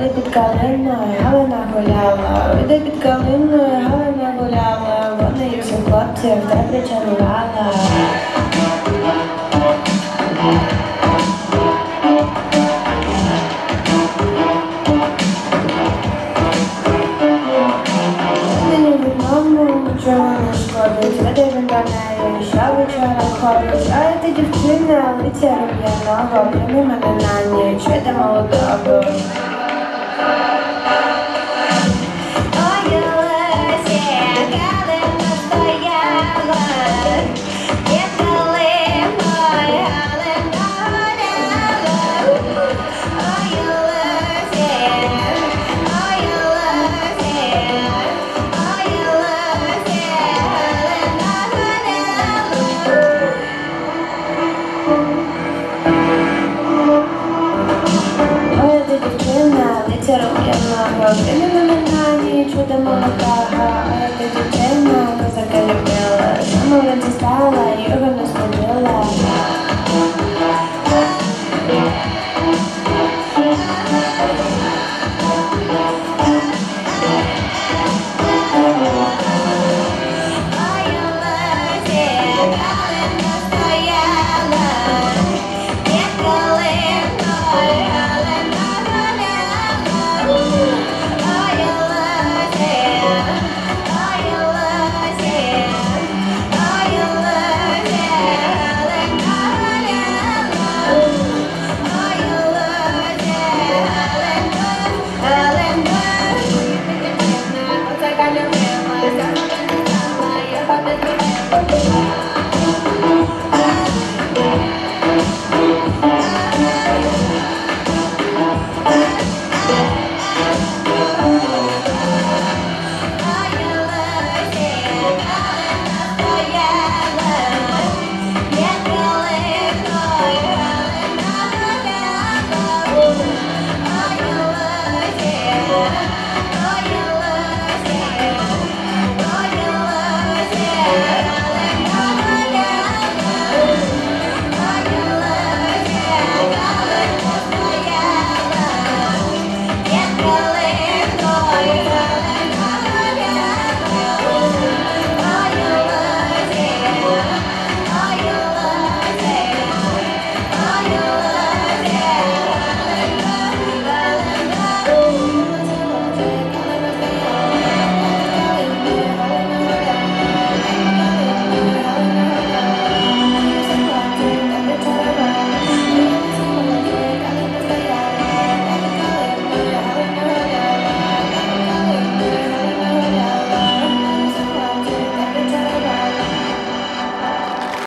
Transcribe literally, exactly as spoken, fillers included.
Іди під калиною, Галина гуляла, іди під калиною, Галина гуляла, вона їх всіх хлопців та причарувала. Нічого не шкодить, веде він до неї, що вечора ходить. А ти дівчина, лиця рум'яного, прийми мене на ніч, веде молодого. Прийми мене на ніч, веде молодого, а я ти дівчина, козака любила, на молоді стала, його не